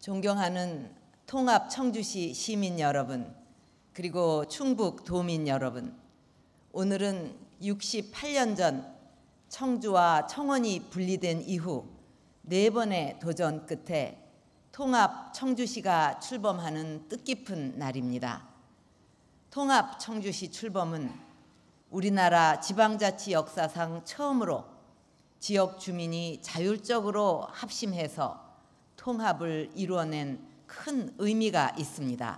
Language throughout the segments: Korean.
존경하는 통합 청주시 시민 여러분, 그리고 충북 도민 여러분, 오늘은 68년 전 청주와 청원이 분리된 이후 4번의 도전 끝에 통합 청주시가 출범하는 뜻깊은 날입니다. 통합 청주시 출범은 우리나라 지방자치 역사상 처음으로 지역 주민이 자율적으로 합심해서 통합을 이루어낸 큰 의미가 있습니다.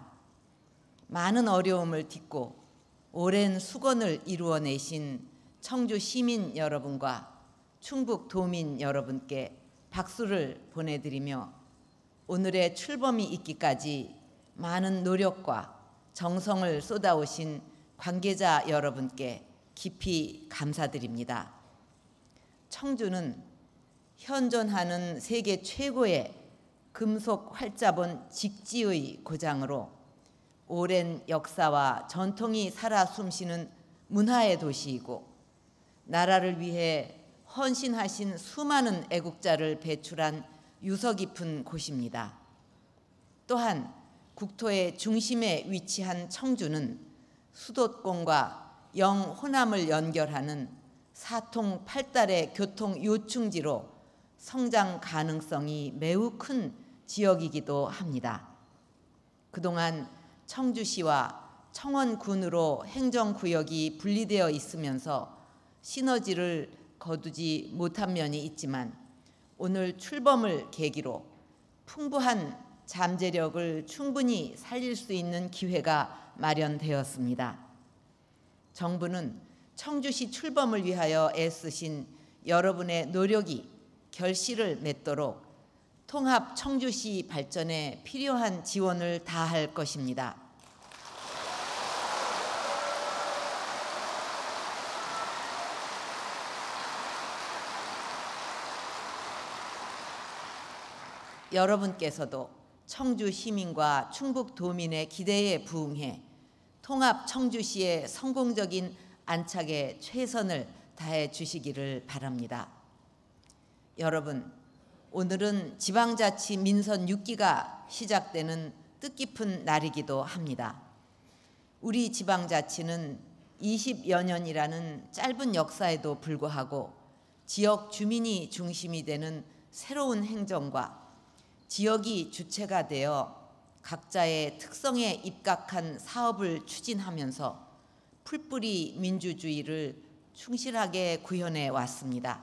많은 어려움을 딛고 오랜 수건을 이루어내신 청주 시민 여러분과 충북 도민 여러분께 박수를 보내드리며 오늘의 출범이 있기까지 많은 노력과 정성을 쏟아오신 관계자 여러분께 깊이 감사드립니다. 청주는 현존하는 세계 최고의 금속 활자본 직지의 고장으로 오랜 역사와 전통이 살아 숨쉬는 문화의 도시이고 나라를 위해 헌신하신 수많은 애국자를 배출한 유서 깊은 곳입니다. 또한 국토의 중심에 위치한 청주는 수도권과 영호남을 연결하는 사통팔달의 교통 요충지로 성장 가능성이 매우 큰 지역이기도 합니다. 그동안 청주시와 청원군으로 행정구역이 분리되어 있으면서 시너지를 거두지 못한 면이 있지만 오늘 출범을 계기로 풍부한 잠재력을 충분히 살릴 수 있는 기회가 마련되었습니다. 정부는 청주시 출범을 위하여 애쓰신 여러분의 노력이 결실을 맺도록 통합 청주시 발전에 필요한 지원을 다할 것입니다. 여러분께서도 청주 시민과 충북 도민의 기대에 부응해 통합 청주시의 성공적인 안착에 최선을 다해 주시기를 바랍니다. 여러분, 오늘은 지방자치 민선 6기가 시작되는 뜻깊은 날이기도 합니다. 우리 지방자치는 20여 년이라는 짧은 역사에도 불구하고 지역 주민이 중심이 되는 새로운 행정과 지역이 주체가 되어 각자의 특성에 입각한 사업을 추진하면서 풀뿌리 민주주의를 충실하게 구현해 왔습니다.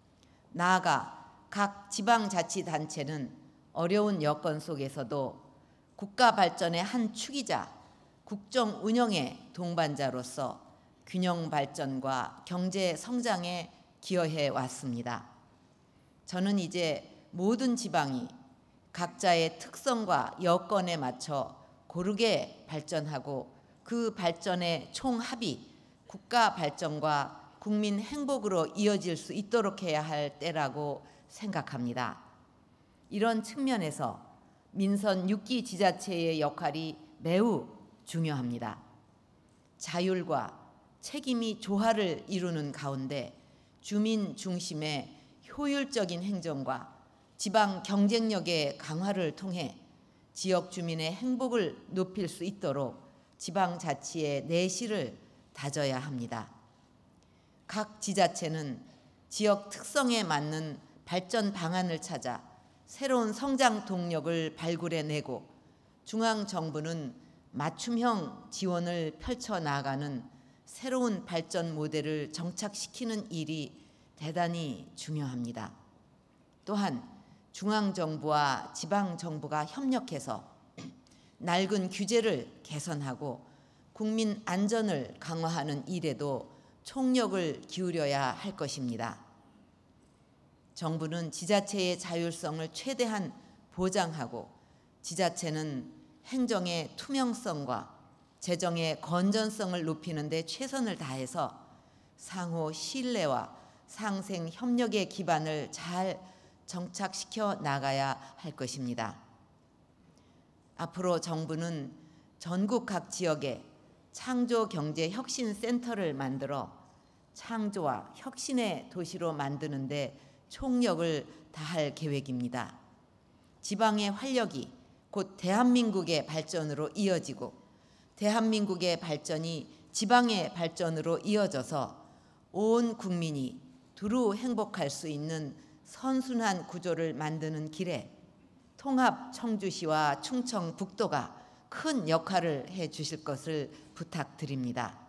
나아가 각 지방자치단체는 어려운 여건 속에서도 국가 발전의 한 축이자 국정 운영의 동반자로서 균형 발전과 경제 성장에 기여해 왔습니다. 저는 이제 모든 지방이 각자의 특성과 여건에 맞춰 고르게 발전하고 그 발전의 총합이 국가 발전과 국민 행복으로 이어질 수 있도록 해야 할 때라고 생각합니다. 이런 측면에서 민선 6기 지자체의 역할이 매우 중요합니다. 자율과 책임이 조화를 이루는 가운데 주민 중심의 효율적인 행정과 지방 경쟁력의 강화를 통해 지역 주민의 행복을 높일 수 있도록 지방자치의 내실을 다져야 합니다. 각 지자체는 지역 특성에 맞는 발전 방안을 찾아 새로운 성장 동력을 발굴해내고 중앙정부는 맞춤형 지원을 펼쳐나가는 새로운 발전 모델을 정착시키는 일이 대단히 중요합니다. 또한 중앙정부와 지방정부가 협력해서 낡은 규제를 개선하고 국민 안전을 강화하는 일에도 총력을 기울여야 할 것입니다. 정부는 지자체의 자율성을 최대한 보장하고 지자체는 행정의 투명성과 재정의 건전성을 높이는 데 최선을 다해서 상호 신뢰와 상생 협력의 기반을 잘 정착시켜 나가야 할 것입니다. 앞으로 정부는 전국 각 지역에 창조경제혁신센터를 만들어 창조와 혁신의 도시로 만드는 데 총력을 다할 계획입니다. 지방의 활력이 곧 대한민국의 발전으로 이어지고 대한민국의 발전이 지방의 발전으로 이어져서 온 국민이 두루 행복할 수 있는 선순환 구조를 만드는 길에 통합 청주시와 충청북도가 큰 역할을 해 주실 것을 부탁드립니다.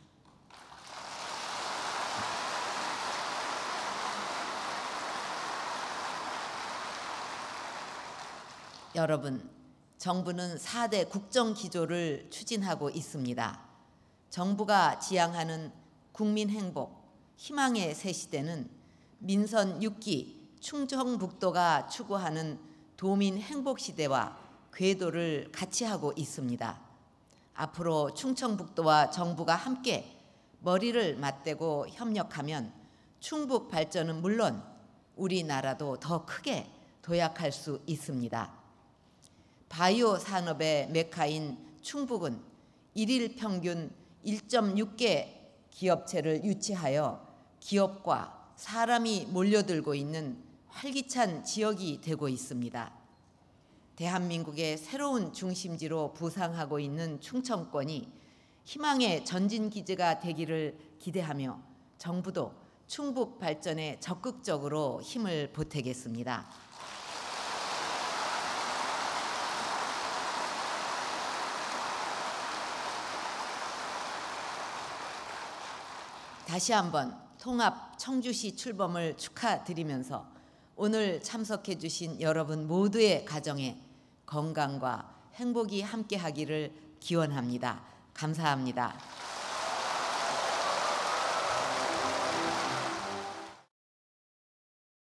여러분, 정부는 4대 국정기조를 추진하고 있습니다. 정부가 지향하는 국민 행복, 희망의 새 시대는 민선 6기 충청북도가 추구하는 도민 행복 시대와 궤도를 같이 하고 있습니다. 앞으로 충청북도와 정부가 함께 머리를 맞대고 협력하면 충북 발전은 물론 우리나라도 더 크게 도약할 수 있습니다. 바이오 산업의 메카인 충북은 일일 평균 1.6개 기업체를 유치하여 기업과 사람이 몰려들고 있는 활기찬 지역이 되고 있습니다. 대한민국의 새로운 중심지로 부상하고 있는 충청권이 희망의 전진기지가 되기를 기대하며 정부도 충북 발전에 적극적으로 힘을 보태겠습니다. 다시 한번 통합 청주시 출범을 축하드리면서 오늘 참석해 주신 여러분 모두의 가정에 건강과 행복이 함께하기를 기원합니다. 감사합니다.